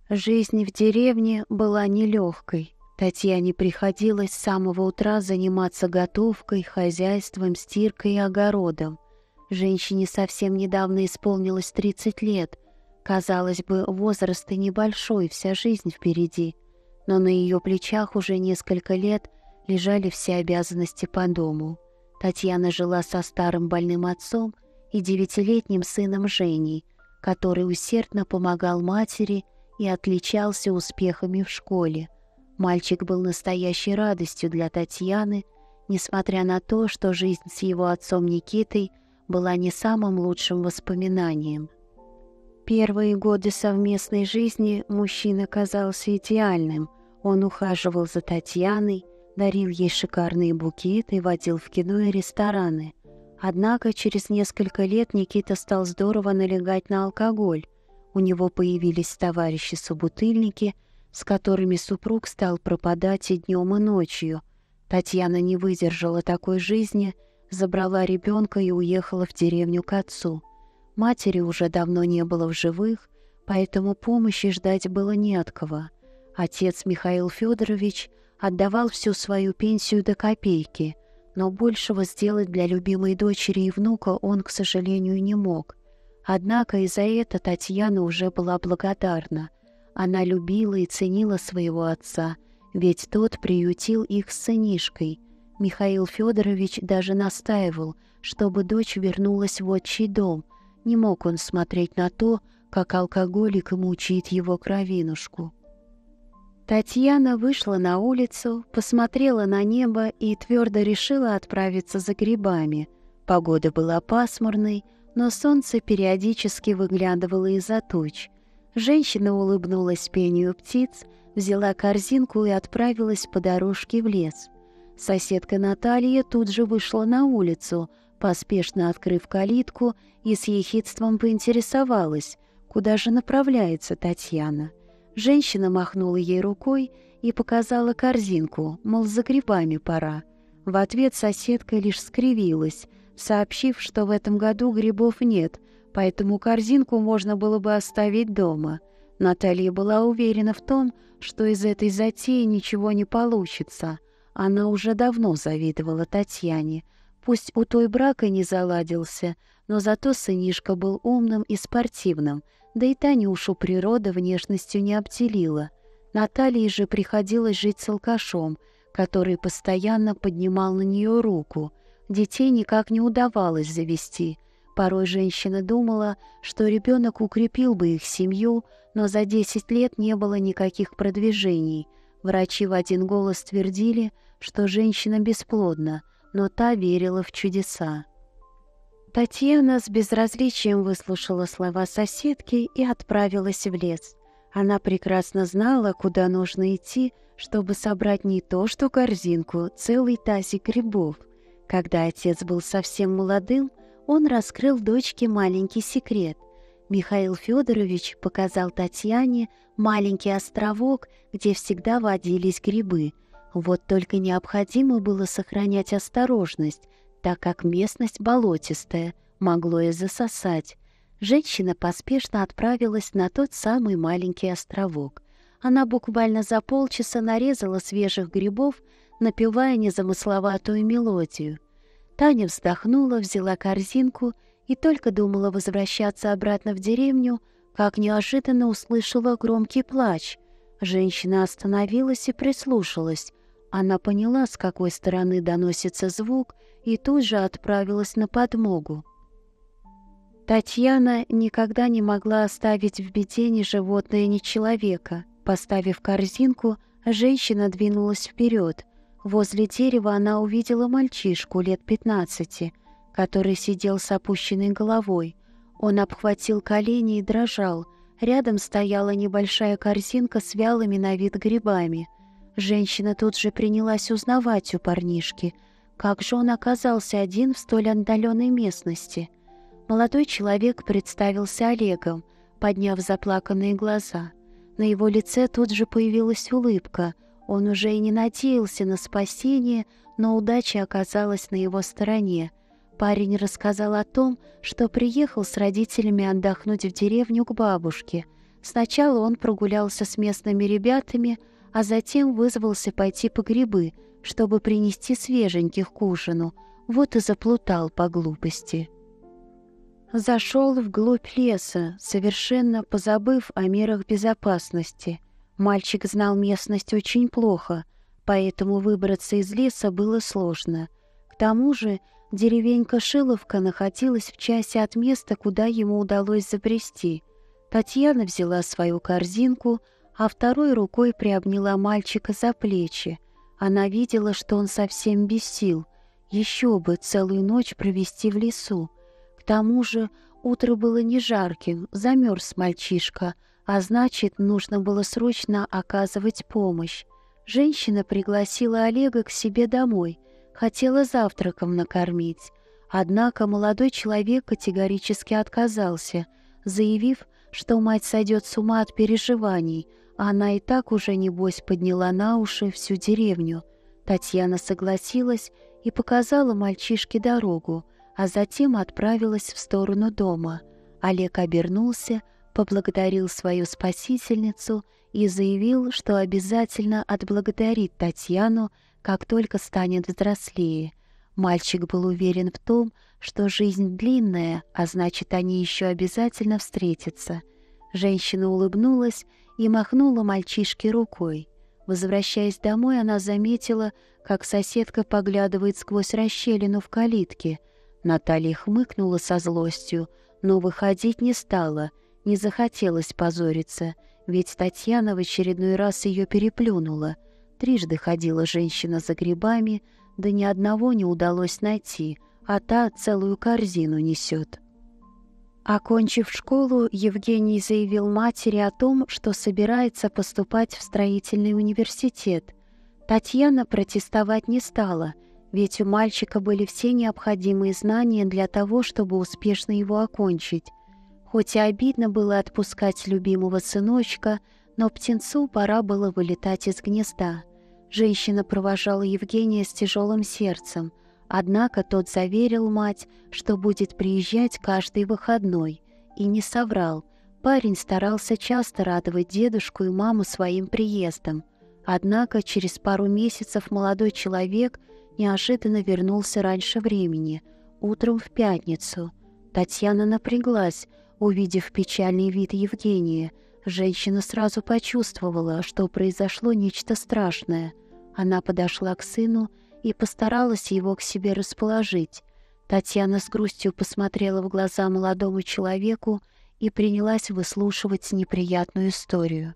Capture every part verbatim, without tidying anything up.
Жизнь в деревне была нелегкой. Татьяне приходилось с самого утра заниматься готовкой, хозяйством, стиркой и огородом. Женщине совсем недавно исполнилось тридцать лет. Казалось бы, возраст и небольшой, вся жизнь впереди. Но на ее плечах уже несколько лет лежали все обязанности по дому. Татьяна жила со старым больным отцом и девятилетним сыном Женей, который усердно помогал матери и отличался успехами в школе. Мальчик был настоящей радостью для Татьяны, несмотря на то, что жизнь с его отцом Никитой была не самым лучшим воспоминанием. Первые годы совместной жизни мужчина казался идеальным. Он ухаживал за Татьяной, дарил ей шикарные букеты, водил в кино и рестораны. Однако через несколько лет Никита стал здорово налегать на алкоголь. У него появились товарищи-собутыльники, с которыми супруг стал пропадать и днем, и ночью. Татьяна не выдержала такой жизни, забрала ребенка и уехала в деревню к отцу. Матери уже давно не было в живых, поэтому помощи ждать было не от кого. Отец Михаил Федорович отдавал всю свою пенсию до копейки, но большего сделать для любимой дочери и внука он, к сожалению, не мог. Однако и за это Татьяна уже была благодарна. Она любила и ценила своего отца, ведь тот приютил их с сынишкой. Михаил Федорович даже настаивал, чтобы дочь вернулась в отчий дом. Не мог он смотреть на то, как алкоголик мучает его кровинушку. Татьяна вышла на улицу, посмотрела на небо и твердо решила отправиться за грибами. Погода была пасмурной, но солнце периодически выглядывало из-за туч. Женщина улыбнулась пению птиц, взяла корзинку и отправилась по дорожке в лес. Соседка Наталья тут же вышла на улицу, поспешно открыв калитку, и с ехидством поинтересовалась, куда же направляется Татьяна. Женщина махнула ей рукой и показала корзинку, мол, за грибами пора. В ответ соседка лишь скривилась, сообщив, что в этом году грибов нет, поэтому корзинку можно было бы оставить дома. Наталья была уверена в том, что из этой затеи ничего не получится. Она уже давно завидовала Татьяне. Пусть у той брак и не заладился, но зато сынишка был умным и спортивным, да и Танюшу природа внешностью не обделила. Наталье же приходилось жить с алкашом, который постоянно поднимал на нее руку. Детей никак не удавалось завести. Порой женщина думала, что ребенок укрепил бы их семью, но за десять лет не было никаких продвижений. Врачи в один голос твердили, что женщина бесплодна, но та верила в чудеса. Татьяна с безразличием выслушала слова соседки и отправилась в лес. Она прекрасно знала, куда нужно идти, чтобы собрать не то что корзинку, целый тазик грибов. Когда отец был совсем молодым, он раскрыл дочке маленький секрет. Михаил Федорович показал Татьяне маленький островок, где всегда водились грибы. Вот только необходимо было сохранять осторожность, так как местность болотистая, могло и засосать. Женщина поспешно отправилась на тот самый маленький островок. Она буквально за полчаса нарезала свежих грибов, напевая незамысловатую мелодию. Таня вздохнула, взяла корзинку и только думала возвращаться обратно в деревню, как неожиданно услышала громкий плач. Женщина остановилась и прислушалась. Она поняла, с какой стороны доносится звук, и тут же отправилась на подмогу. Татьяна никогда не могла оставить в беде ни животное, ни человека. Поставив корзинку, женщина двинулась вперед. Возле дерева она увидела мальчишку лет пятнадцати, который сидел с опущенной головой. Он обхватил колени и дрожал. Рядом стояла небольшая корзинка с вялыми на вид грибами. Женщина тут же принялась узнавать у парнишки, как же он оказался один в столь отдаленной местности. Молодой человек представился Олегом, подняв заплаканные глаза. На его лице тут же появилась улыбка. Он уже и не надеялся на спасение, но удача оказалась на его стороне. Парень рассказал о том, что приехал с родителями отдохнуть в деревню к бабушке. Сначала он прогулялся с местными ребятами, а затем вызвался пойти по грибы, чтобы принести свеженьких к ужину. Вот и заплутал по глупости. Зашел вглубь леса, совершенно позабыв о мерах безопасности. Мальчик знал местность очень плохо, поэтому выбраться из леса было сложно. К тому же деревенька Шиловка находилась в часе от места, куда ему удалось забрести. Татьяна взяла свою корзинку, а второй рукой приобняла мальчика за плечи. Она видела, что он совсем без сил. Еще бы целую ночь провести в лесу. К тому же утро было не жарким, замерз мальчишка, а значит, нужно было срочно оказывать помощь. Женщина пригласила Олега к себе домой, хотела завтраком накормить. Однако молодой человек категорически отказался, заявив, что мать сойдет с ума от переживаний, а она и так уже, небось, подняла на уши всю деревню. Татьяна согласилась и показала мальчишке дорогу, а затем отправилась в сторону дома. Олег обернулся, поблагодарил свою спасительницу и заявил, что обязательно отблагодарит Татьяну, как только станет взрослее. Мальчик был уверен в том, что жизнь длинная, а значит, они еще обязательно встретятся. Женщина улыбнулась и махнула мальчишке рукой. Возвращаясь домой, она заметила, как соседка поглядывает сквозь расщелину в калитке. Наталья хмыкнула со злостью, но выходить не стала, не захотелось позориться, ведь Татьяна в очередной раз ее переплюнула. Трижды ходила женщина за грибами, да ни одного не удалось найти, а та целую корзину несет. Окончив школу, Евгений заявил матери о том, что собирается поступать в строительный университет. Татьяна протестовать не стала, ведь у мальчика были все необходимые знания для того, чтобы успешно его окончить. Хоть и обидно было отпускать любимого сыночка, но птенцу пора было вылетать из гнезда. Женщина провожала Евгения с тяжелым сердцем, однако тот заверил мать, что будет приезжать каждый выходной, и не соврал. Парень старался часто радовать дедушку и маму своим приездом. Однако через пару месяцев молодой человек неожиданно вернулся раньше времени, утром в пятницу. Татьяна напряглась, увидев печальный вид Евгения. Женщина сразу почувствовала, что произошло нечто страшное. Она подошла к сыну и постаралась его к себе расположить. Татьяна с грустью посмотрела в глаза молодому человеку и принялась выслушивать неприятную историю.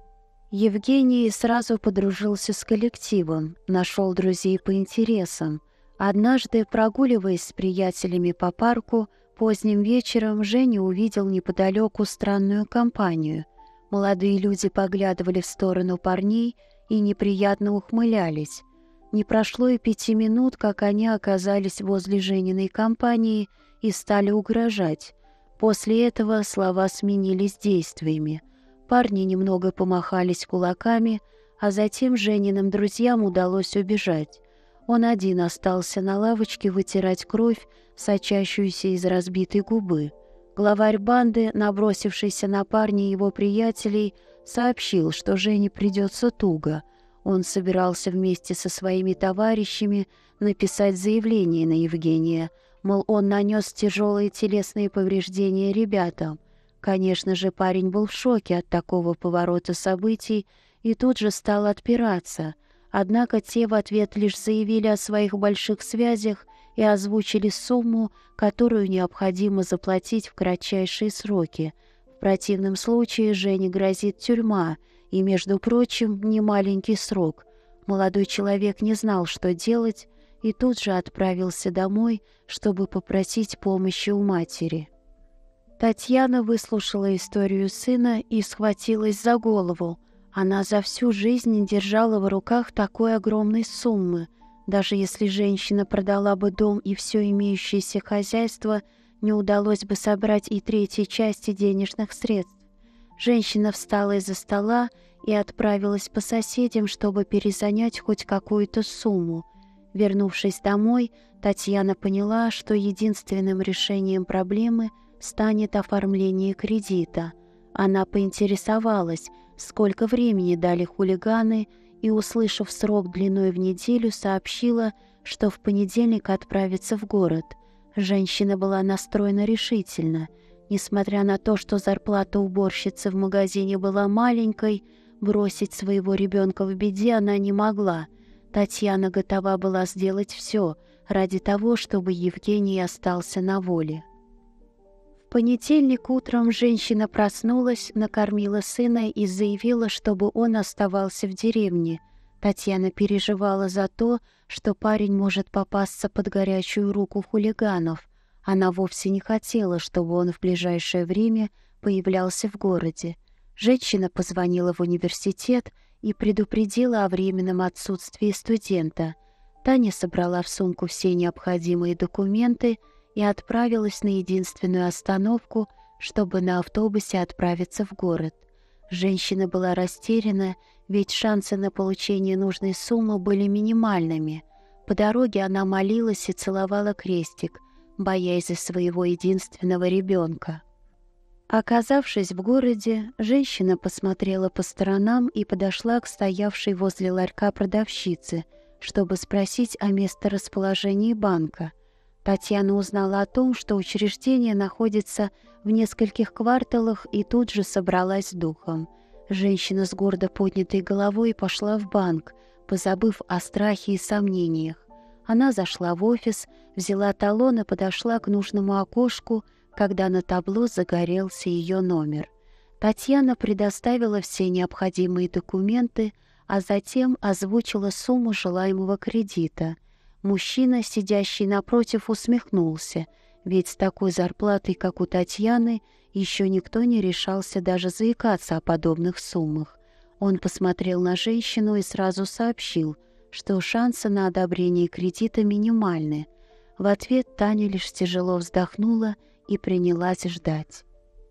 Евгений сразу подружился с коллективом, нашел друзей по интересам. Однажды, прогуливаясь с приятелями по парку, поздним вечером Женя увидел неподалеку странную компанию. Молодые люди поглядывали в сторону парней и неприятно ухмылялись. Не прошло и пяти минут, как они оказались возле Жениной компании и стали угрожать. После этого слова сменились действиями. Парни немного помахались кулаками, а затем Жениным друзьям удалось убежать. Он один остался на лавочке вытирать кровь, сочащуюся из разбитой губы. Главарь банды, набросившийся на парня и его приятелей, сообщил, что Жене придется туго. Он собирался вместе со своими товарищами написать заявление на Евгения, мол, он нанес тяжелые телесные повреждения ребятам. Конечно же, парень был в шоке от такого поворота событий и тут же стал отпираться. Однако те в ответ лишь заявили о своих больших связях и озвучили сумму, которую необходимо заплатить в кратчайшие сроки. В противном случае Жене грозит тюрьма, и, между прочим, немаленький срок. Молодой человек не знал, что делать, и тут же отправился домой, чтобы попросить помощи у матери. Татьяна выслушала историю сына и схватилась за голову. Она за всю жизнь не держала в руках такой огромной суммы. Даже если женщина продала бы дом и все имеющееся хозяйство, не удалось бы собрать и третьей части денежных средств. Женщина встала из-за стола и отправилась по соседям, чтобы перезанять хоть какую-то сумму. Вернувшись домой, Татьяна поняла, что единственным решением проблемы станет оформление кредита. Она поинтересовалась, сколько времени дали хулиганы, и, услышав срок длиной в неделю, сообщила, что в понедельник отправится в город. Женщина была настроена решительно. Несмотря на то, что зарплата уборщицы в магазине была маленькой, бросить своего ребенка в беде она не могла. Татьяна готова была сделать все ради того, чтобы Евгений остался на воле. В понедельник утром женщина проснулась, накормила сына и заявила, чтобы он оставался в деревне. Татьяна переживала за то, что парень может попасться под горячую руку хулиганов. Она вовсе не хотела, чтобы он в ближайшее время появлялся в городе. Женщина позвонила в университет и предупредила о временном отсутствии студента. Таня собрала в сумку все необходимые документы и отправилась на единственную остановку, чтобы на автобусе отправиться в город. Женщина была растеряна, ведь шансы на получение нужной суммы были минимальными. По дороге она молилась и целовала крестик, боясь за своего единственного ребенка. Оказавшись в городе, женщина посмотрела по сторонам и подошла к стоявшей возле ларька продавщице, чтобы спросить о месторасположении банка. Татьяна узнала о том, что учреждение находится в нескольких кварталах, и тут же собралась с духом. Женщина с гордо поднятой головой пошла в банк, позабыв о страхе и сомнениях. Она зашла в офис, взяла талон и подошла к нужному окошку, когда на табло загорелся ее номер. Татьяна предоставила все необходимые документы, а затем озвучила сумму желаемого кредита. Мужчина, сидящий напротив, усмехнулся, ведь с такой зарплатой, как у Татьяны, еще никто не решался даже заикаться о подобных суммах. Он посмотрел на женщину и сразу сообщил, что шансы на одобрение кредита минимальны. В ответ Таня лишь тяжело вздохнула и принялась ждать.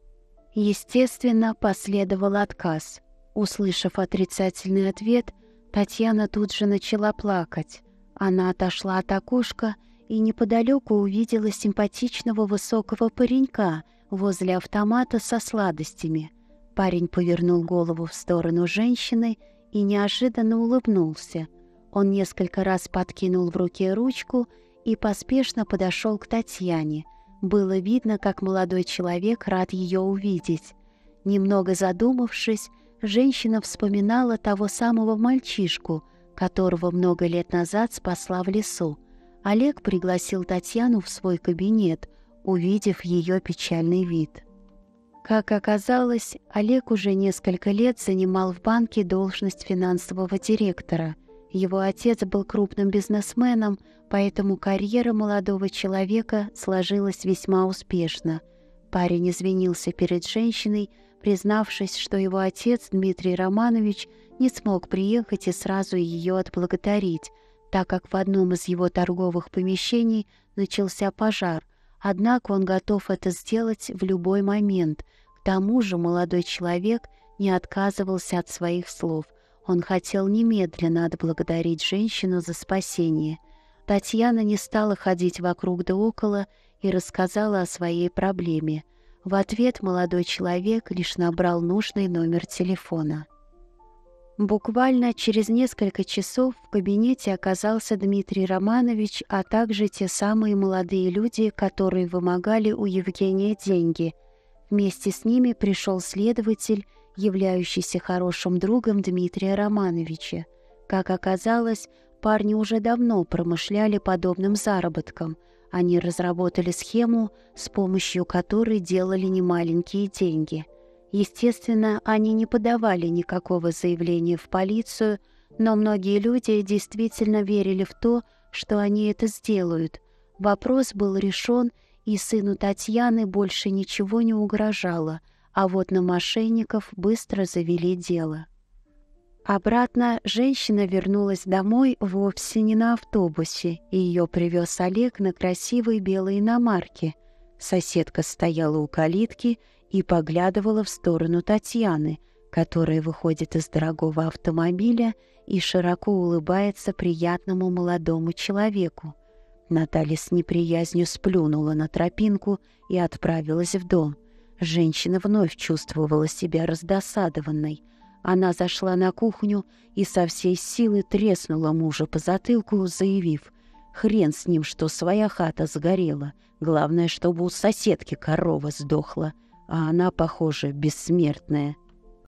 Естественно, последовал отказ. Услышав отрицательный ответ, Татьяна тут же начала плакать. Она отошла от окошка и неподалеку увидела симпатичного высокого паренька возле автомата со сладостями. Парень повернул голову в сторону женщины и неожиданно улыбнулся. Он несколько раз подкинул в руке ручку и поспешно подошел к Татьяне. Было видно, как молодой человек рад ее увидеть. Немного задумавшись, женщина вспоминала того самого мальчишку, которого много лет назад спасла в лесу. Олег пригласил Татьяну в свой кабинет, увидев ее печальный вид. Как оказалось, Олег уже несколько лет занимал в банке должность финансового директора. Его отец был крупным бизнесменом, поэтому карьера молодого человека сложилась весьма успешно. Парень извинился перед женщиной, признавшись, что его отец, Дмитрий Романович, не смог приехать и сразу ее отблагодарить, так как в одном из его торговых помещений начался пожар, однако он готов это сделать в любой момент. К тому же молодой человек не отказывался от своих слов. Он хотел немедленно отблагодарить женщину за спасение. Татьяна не стала ходить вокруг да около и рассказала о своей проблеме. В ответ молодой человек лишь набрал нужный номер телефона. Буквально через несколько часов в кабинете оказался Дмитрий Романович, а также те самые молодые люди, которые вымогали у Евгения деньги. Вместе с ними пришел следователь, являющийся хорошим другом Дмитрия Романовича. Как оказалось, парни уже давно промышляли подобным заработком. Они разработали схему, с помощью которой делали немаленькие деньги. Естественно, они не подавали никакого заявления в полицию, но многие люди действительно верили в то, что они это сделают. Вопрос был решен, и сыну Татьяны больше ничего не угрожало, а вот на мошенников быстро завели дело. Обратно женщина вернулась домой вовсе не на автобусе, и ее привез Олег на красивой белой иномарке. Соседка стояла у калитки и поглядывала в сторону Татьяны, которая выходит из дорогого автомобиля и широко улыбается приятному молодому человеку. Наталья с неприязнью сплюнула на тропинку и отправилась в дом. Женщина вновь чувствовала себя раздосадованной. Она зашла на кухню и со всей силы треснула мужа по затылку, заявив: «Хрен с ним, что своя хата сгорела. Главное, чтобы у соседки корова сдохла, а она, похоже, бессмертная».